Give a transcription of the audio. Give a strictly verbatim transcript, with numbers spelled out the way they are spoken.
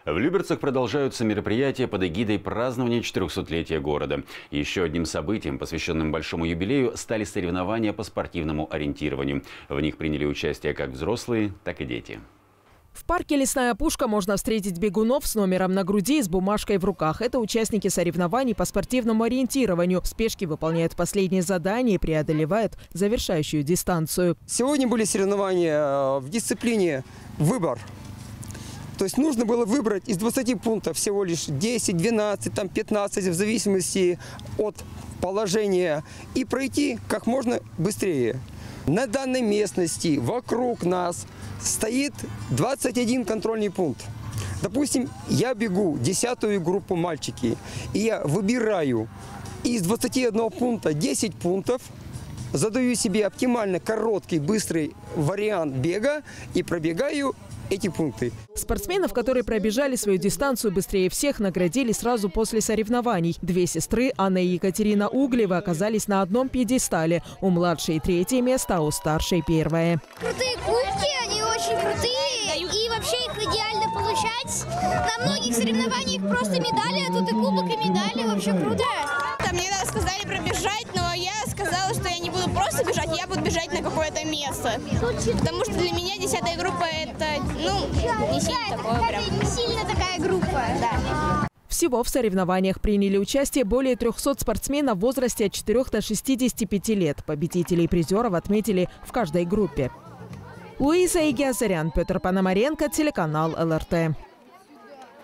В Люберцах продолжаются мероприятия под эгидой празднования четырехсотлетия города. Еще одним событием, посвященным большому юбилею, стали соревнования по спортивному ориентированию. В них приняли участие как взрослые, так и дети. В парке «Лесная пушка» можно встретить бегунов с номером на груди и с бумажкой в руках. Это участники соревнований по спортивному ориентированию. В спешке выполняют последние задания и преодолевают завершающую дистанцию. Сегодня были соревнования в дисциплине «Выбор». То есть нужно было выбрать из двадцати пунктов всего лишь десять, двенадцать, там пятнадцать, в зависимости от положения, и пройти как можно быстрее. На данной местности вокруг нас стоит двадцать один контрольный пункт. Допустим, я бегу десятую группу мальчики, и я выбираю из двадцати одного пункта десять пунктов, задаю себе оптимально короткий, быстрый вариант бега и пробегаю эти пункты. Спортсменов, которые пробежали свою дистанцию быстрее всех, наградили сразу после соревнований. Две сестры, Анна и Екатерина Углевы, оказались на одном пьедестале. У младшей третье место, а у старшей первое. Крутые кубки, они очень крутые. И вообще их идеально получать. На многих соревнованиях просто медали, а тут и кубок, и медали. Вообще круто. Там мне сказали пробежать, но я сказала, что я не буду просто бежать, я буду бежать на какое-то место. Потому что для меня десятая группа это, ну, не сильно такое прям. Не сильно такая группа. Да. Всего в соревнованиях приняли участие более трёхсот спортсменов в возрасте от четырёх до шестидесяти пяти лет. Победителей и призеров отметили в каждой группе. Луиза Игиазарян, Петр Пономаренко, телеканал эл эр тэ.